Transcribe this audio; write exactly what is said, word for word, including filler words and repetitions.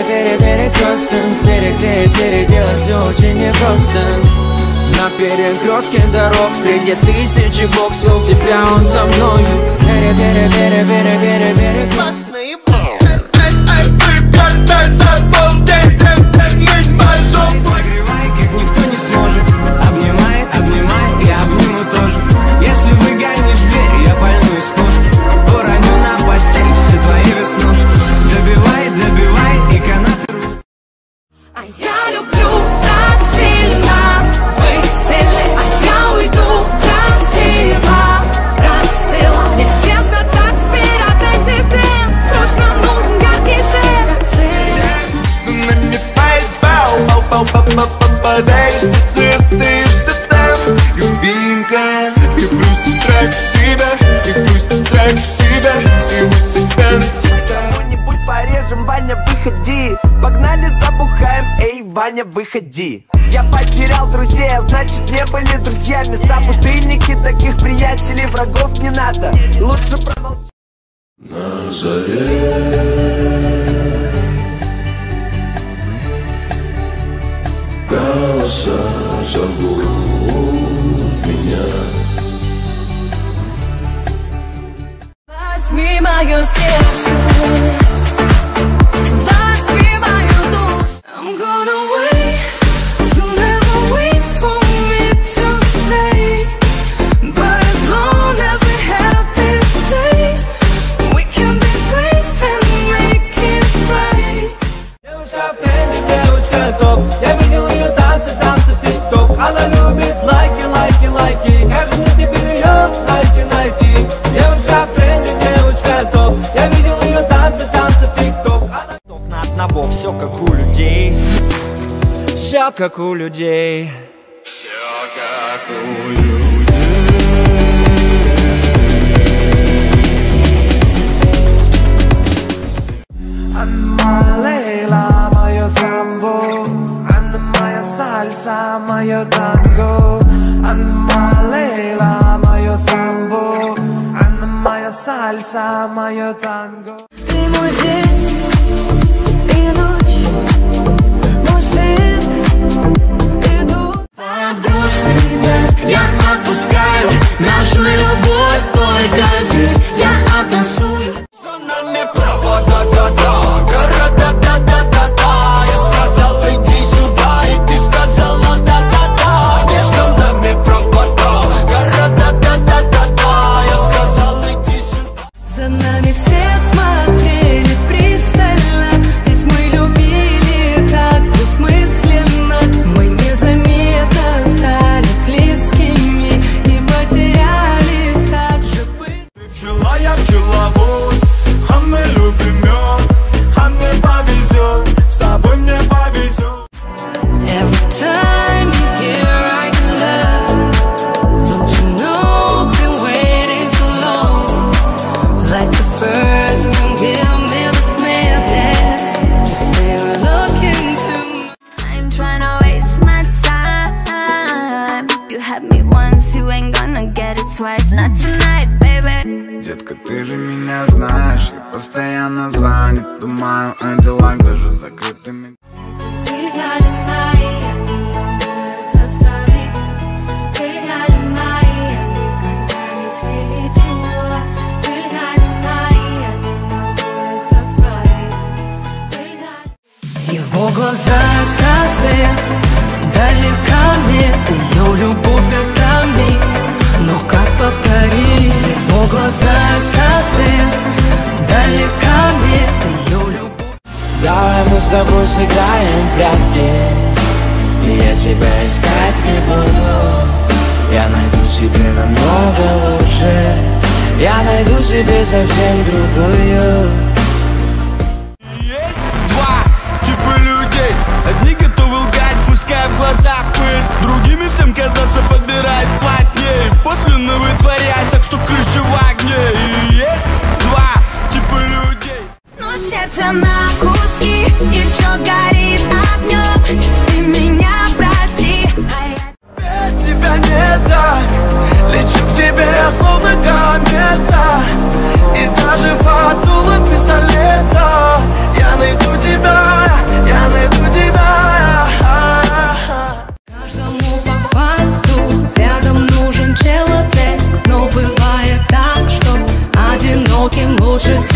перекресток, переклеить, переделать все очень непросто. На перекрестке дорог среди тысячи бокс вел тебя он со мною. Пере, пере, пере, пере, пере, пере, классные. Согревай, как никто не сможет. Обнимай, обнимай, я обниму тоже. Если выгонишь дверь, я пальну из пушки. Уроню на постель все твои веснушки. Добивай, добивай, и канаты рвут. А я люблю так сильно быть сильной, а я уйду красиво, расцвела. Мне тесно так теперь от этих дым. Срочно нужен яркий свет. Попадаешься, цистишься там, любимка. И просто трачу себя, и просто трачу себя, всего себя на тебя. Что-нибудь порежем, Ваня, выходи. Погнали, забухаем, эй, Ваня, выходи. Я потерял друзей, а значит не были друзьями. Собутыльники, таких приятелей, врагов не надо. Лучше промолчать. На заре голоса зовут меня. Возьми мое сердце, возьми мою душу. I'm gonna wait, you'll never wait for me to stay. But as long as we have this day, we can be brave and make it right. Девушка в тренде, девушка топ. Я видел ее танцы, танцы в тик-ток. Она любит лайки, лайки, лайки. Как же мне теперь ее найти, найти? Девушка в тренде, девушка топ. Я видел ее танцы, танцы в тик-ток. Она... На одного, все как у людей. Все как у людей. Все как у людей. Анна Лейла, мое самбо. Анна моя сальса, мое танго. Анна Лейла, мое самбо. Анна моя сальса, мое танго. Ты мой день и ночь, мой свет и дух. Под грустный дождь я отпускаю нашу любовь только здесь. Я оттанцую. Что нами провода, да-да, города-да-да-да-да. Я сказал, иди сюда, и ты сказала, да-да-да. Между нами провода, города-да-да-да-да. Я сказал, иди сюда. За нами все смотрели пристально, ведь мы любили так бессмысленно. Мы незаметно стали близкими и потерялись так же быстро. Ты пчела, я пчеловод, а мы любим мед, а мне повезет, с тобой мне повезет. Every time you hear I can love, don't you know I've been waiting so long? Like the first, come give me this madness. Just stay looking to me. I ain't tryna waste my time. You had me once, you ain't gonna get it twice. Not tonight, baby. Детка, ты же меня знаешь, я постоянно занят. Думаю о делах даже закрытыми. Взгляды мои, я не могу их расправить. Взгляды мои, я никогда не слечу. Взгляды мои, я не могу их расправить. Его глаза это свет, далека мне ее любовь это миг. Но как повторить? Его глаза это свет, далека мне ее любовь. Давай мы с тобой сыграем в прятки, и я тебя искать не буду. Я найду себе намного лучше, я найду себе совсем другую. Есть два типа людей. Одни готовы лгать, пускай в глазах пыль. Другими всем казаться подбирать плотнее. После вытворять, так что крыша в огне. И есть два типа людей. Но сердце на куски, и все горит огнем. Ты меня прости, а я... Без тебя не так. Лечу к тебе, словно комета. И даже под дулом пистолета я найду тебя. лучше